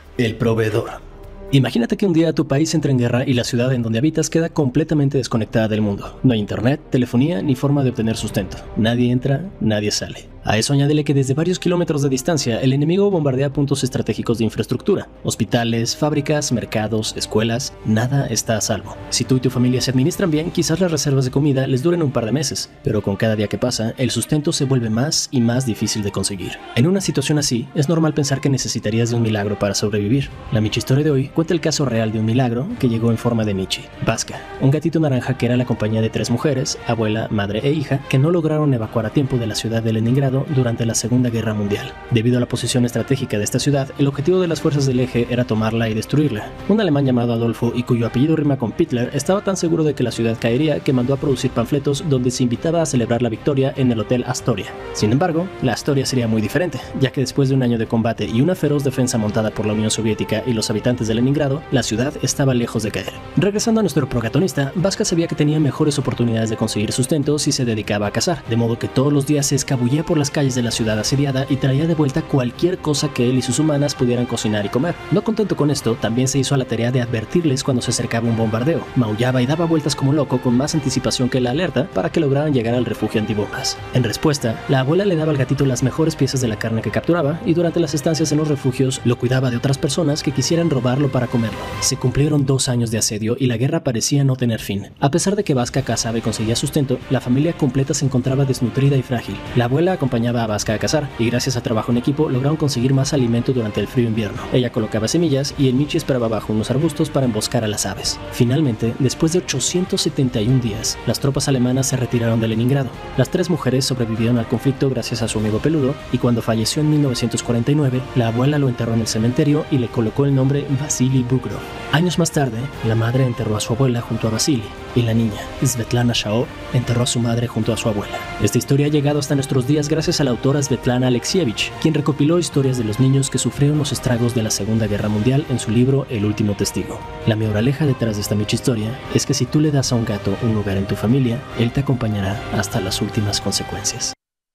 El proveedor. Imagínate que un día tu país entra en guerra y la ciudad en donde habitas queda completamente desconectada del mundo. No hay internet, telefonía ni forma de obtener sustento. Nadie entra, nadie sale. A eso añádele que desde varios kilómetros de distancia el enemigo bombardea puntos estratégicos de infraestructura. Hospitales, fábricas, mercados, escuelas, nada está a salvo. Si tú y tu familia se administran bien, quizás las reservas de comida les duren un par de meses, pero con cada día que pasa, el sustento se vuelve más y más difícil de conseguir. En una situación así, es normal pensar que necesitarías de un milagro para sobrevivir. La Michi Historia de hoy cuenta el caso real de un milagro que llegó en forma de Michi, Vaska, un gatito naranja que era la compañía de 3 mujeres, abuela, madre e hija, que no lograron evacuar a tiempo de la ciudad de Leningrado durante la Segunda Guerra Mundial. Debido a la posición estratégica de esta ciudad, el objetivo de las fuerzas del eje era tomarla y destruirla. Un alemán llamado Adolfo y cuyo apellido rima con Hitler estaba tan seguro de que la ciudad caería que mandó a producir panfletos donde se invitaba a celebrar la victoria en el Hotel Astoria. Sin embargo, la Astoria sería muy diferente, ya que después de un año de combate y una feroz defensa montada por la Unión Soviética y los habitantes de Leningrado, la ciudad estaba lejos de caer. Regresando a nuestro protagonista, Vaska sabía que tenía mejores oportunidades de conseguir sustento si se dedicaba a cazar, de modo que todos los días se escabullía por las calles de la ciudad asediada y traía de vuelta cualquier cosa que él y sus humanas pudieran cocinar y comer. No contento con esto, también se hizo a la tarea de advertirles cuando se acercaba un bombardeo. Maullaba y daba vueltas como loco con más anticipación que la alerta para que lograran llegar al refugio antibombas. En respuesta, la abuela le daba al gatito las mejores piezas de la carne que capturaba y durante las estancias en los refugios lo cuidaba de otras personas que quisieran robarlo para comerlo. Se cumplieron 2 años de asedio y la guerra parecía no tener fin. A pesar de que Vaska cazaba y conseguía sustento, la familia completa se encontraba desnutrida y frágil. La abuela acompañaba a Vaska a cazar y gracias a trabajo en equipo lograron conseguir más alimento durante el frío invierno. Ella colocaba semillas y el Michi esperaba bajo unos arbustos para emboscar a las aves. Finalmente, después de 871 días, las tropas alemanas se retiraron de Leningrado. Las 3 mujeres sobrevivieron al conflicto gracias a su amigo peludo y cuando falleció en 1949, la abuela lo enterró en el cementerio y le colocó el nombre Vasily Bugrov. Años más tarde, la madre enterró a su abuela junto a Vasily y la niña, Svetlana Shao, enterró a su madre junto a su abuela. Esta historia ha llegado hasta nuestros días gracias a la autora Svetlana Alexievich, quien recopiló historias de los niños que sufrieron los estragos de la Segunda Guerra Mundial en su libro El último testigo. La moraleja detrás de esta Michi Historia es que si tú le das a un gato un lugar en tu familia, él te acompañará hasta las últimas consecuencias.